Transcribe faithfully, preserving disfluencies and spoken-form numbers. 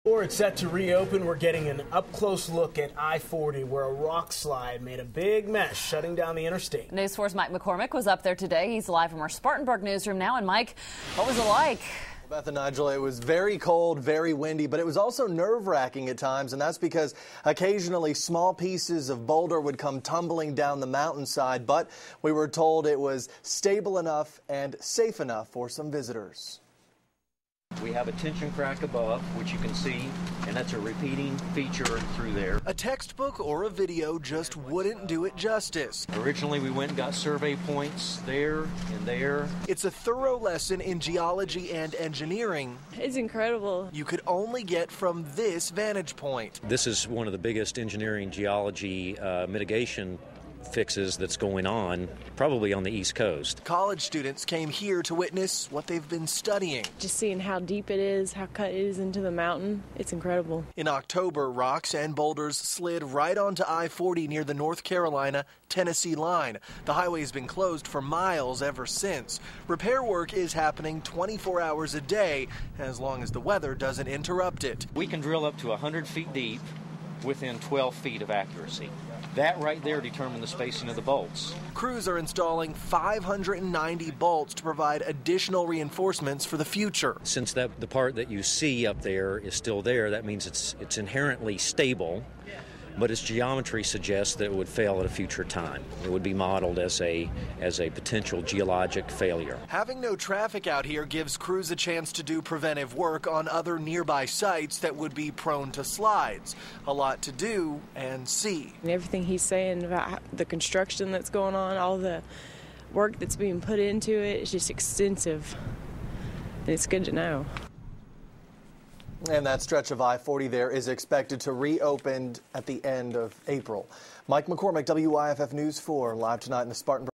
Before it's set to reopen, we're getting an up-close look at I forty, where a rock slide made a big mess, shutting down the interstate. News four's Mike McCormick was up there today. He's live from our Spartanburg newsroom now. And Mike, what was it like? Beth and Nigel, it was very cold, very windy, but it was also nerve-wracking at times, and that's because occasionally small pieces of boulder would come tumbling down the mountainside, but we were told it was stable enough and safe enough for some visitors. We have a tension crack above, which you can see, and that's a repeating feature through there. A textbook or a video just wouldn't do it justice. Originally, we went and got survey points there and there. It's a thorough lesson in geology and engineering. It's incredible. You could only get from this vantage point. This is one of the biggest engineering geology uh, mitigation fixes that's going on, probably on the East Coast. College students came here to witness what they've been studying. Just seeing how deep it is, how cut it is into the mountain, it's incredible. In October, rocks and boulders slid right onto I forty near the North Carolina-Tennessee line. The highway's been closed for miles ever since. Repair work is happening twenty-four hours a day, as long as the weather doesn't interrupt it. We can drill up to one hundred feet deep within twelve feet of accuracy. That right there determines the spacing of the bolts. Crews are installing five hundred ninety bolts to provide additional reinforcements for the future. Since that the part that you see up there is still there, that means it's it's inherently stable, but its geometry suggests that it would fail at a future time. It would be modeled as a as a potential geologic failure. Having no traffic out here gives crews a chance to do preventive work on other nearby sites that would be prone to slides. A lot to do and see. And everything he's saying about the construction that's going on, all the work that's being put into it, is just extensive. And it's good to know. And that stretch of I forty there is expected to reopen at the end of April. Mike McCormick, W I F F News four, live tonight in the Spartanburg.